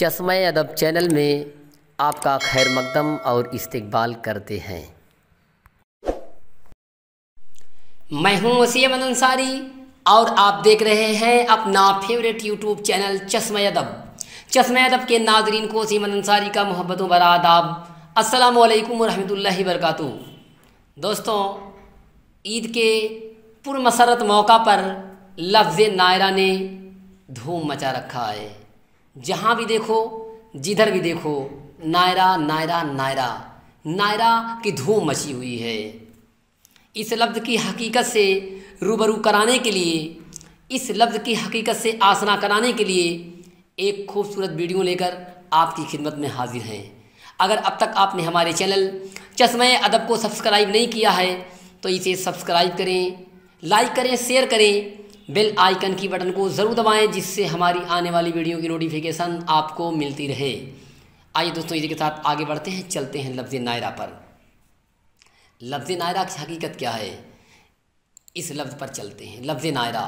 चश्मे अदब चैनल में आपका खैर मकदम और इस्तकबाल करते हैं। मैं हूं वसीम अंसारी और आप देख रहे हैं अपना फेवरेट यूट्यूब चैनल चश्मे अदब। चश्मे अदब के नाजरीन को वसीम अंसारी का मोहब्बतों भरा आदाब। अस्सलामु अलैकुम वरहमतुल्लाहि वबरकातुहू। दोस्तों, ईद के पुरमसरत मौका पर लफ्ज़ नायरा ने धूम मचा रखा है। जहाँ भी देखो, जिधर भी देखो, नायरा नायरा नायरा नायरा की धूम मची हुई है। इस लफ्ज़ की हकीकत से रूबरू कराने के लिए, इस लफ्ज़ की हकीकत से आशना कराने के लिए एक खूबसूरत वीडियो लेकर आपकी खिदमत में हाजिर हैं। अगर अब तक आपने हमारे चैनल चश्मे अदब को सब्सक्राइब नहीं किया है तो इसे सब्सक्राइब करें, लाइक करें, शेयर करें, बेल आइकन की बटन को ज़रूर दबाएं जिससे हमारी आने वाली वीडियो की नोटिफिकेशन आपको मिलती रहे। आइए दोस्तों, इसी के साथ आगे बढ़ते हैं, चलते हैं लफ्ज़ नायरा पर। लफ्ज़ नायरा की हकीकत क्या है, इस लफ्ज़ पर चलते हैं। लफ्ज़ नायरा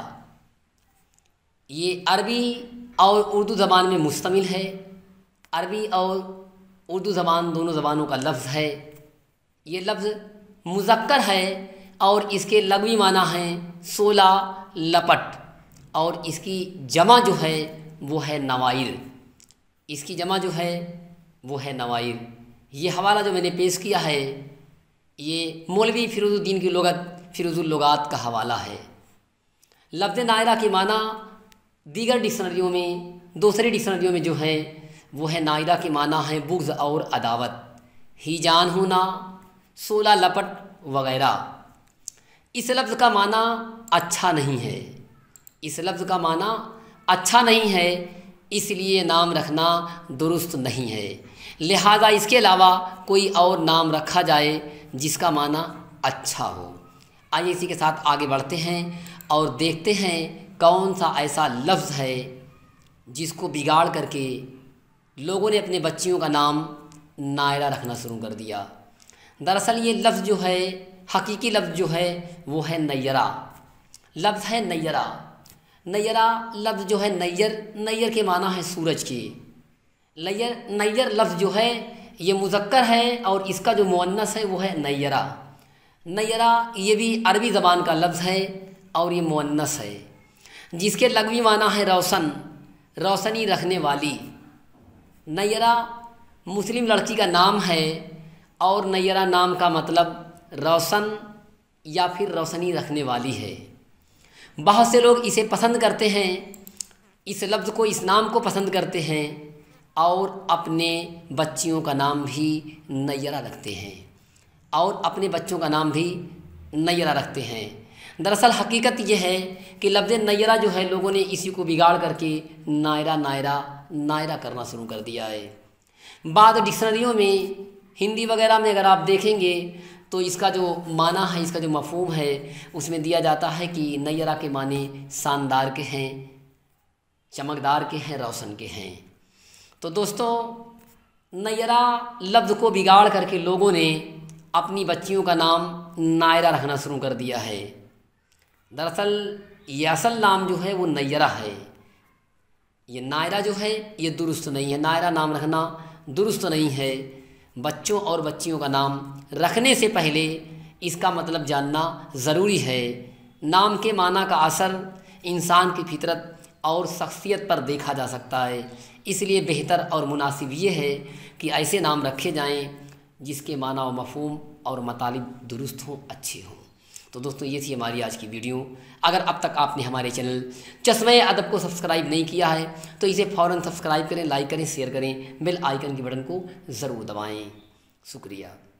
ये अरबी और उर्दू ज़बान में मुश्तमिल है। अरबी और उर्दू ज़बान दोनों ज़बानों का लफ्ज़ है। ये लफ्ज़ मुज़क्कर है और इसके लग़वी माना है 16 लपट, और इसकी जमा जो है वो है नवाइर। इसकी जमा जो है वो है नवाइर। ये हवाला जो मैंने पेश किया है ये मौलवी फ़िरोज़ुद्दीन की फ़िरोज़ुल लुगात का हवाला है। लफ्ज़ नायरा के माना दीगर डिक्शनरियों में, दूसरी डिक्शनरियों में जो है वो है नायरा के माना है बुग़्ज़ और अदावत, हिजान होना, 16 लपट वगैरह। इस लफ्ज़ का माना अच्छा नहीं है। इस लफ्ज़ का माना अच्छा नहीं है, इसलिए नाम रखना दुरुस्त नहीं है। लिहाजा इसके अलावा कोई और नाम रखा जाए जिसका माना अच्छा हो। आइए इसी के साथ आगे बढ़ते हैं और देखते हैं कौन सा ऐसा लफ्ज़ है जिसको बिगाड़ करके लोगों ने अपने बच्चियों का नाम नायरा रखना शुरू कर दिया। दरअसल ये लफ्ज़ जो है, हकीकी लफ्ज़ जो है वो है नैयरा। लफ्ज़ है नैयरा। नैयरा लफ्ज़ जो है नैयर के माना है सूरज के। नैयर लफ्ज़ जो है ये मुज़क्कर है और इसका जो मुअन्नस है वो है नैयरा। नैयरा ये भी अरबी ज़बान का लफ्ज़ है और ये मुअन्नस है, जिसके लग़वी माना है रोशन, रोशनी रखने वाली। नैयरा मुस्लिम लड़की का नाम है और नैयरा नाम का मतलब रोशन या फिर रोशनी रखने वाली है। बहुत से लोग इसे पसंद करते हैं, इस लफ्ज़ को, इस नाम को पसंद करते हैं और अपने बच्चियों का नाम भी नैयरा रखते हैं और अपने बच्चों का नाम भी नैयरा रखते हैं। दरअसल हकीकत यह है कि लफ्ज़ नैयरा जो है लोगों ने इसी को बिगाड़ करके नायरा नायरा नायरा करना शुरू कर दिया है। बाद डिक्शनरियों में, हिंदी वगैरह में अगर आप देखेंगे तो इसका जो माना है, इसका जो मफ़हूम है उसमें दिया जाता है कि नैयरा के माने शानदार के हैं, चमकदार के हैं, रोशन के हैं। तो दोस्तों, नैयरा लफ्ज़ को बिगाड़ करके लोगों ने अपनी बच्चियों का नाम नायरा रखना शुरू कर दिया है। दरअसल ये असल नाम जो है वो नैयरा है। ये नायरा जो है ये दुरुस्त नहीं है। नायरा नाम रखना दुरुस्त नहीं है। बच्चों और बच्चियों का नाम रखने से पहले इसका मतलब जानना ज़रूरी है। नाम के माना का असर इंसान की फितरत और शख्सियत पर देखा जा सकता है, इसलिए बेहतर और मुनासिब ये है कि ऐसे नाम रखे जाएं जिसके माना व मफ़हूम और मतलब दुरुस्त हों, अच्छे हों। तो दोस्तों, ये थी हमारी आज की वीडियो। अगर अब तक आपने हमारे चैनल चश्मे अदब को सब्सक्राइब नहीं किया है तो इसे फ़ौरन सब्सक्राइब करें, लाइक करें, शेयर करें, बेल आइकन की बटन को ज़रूर दबाएं। शुक्रिया।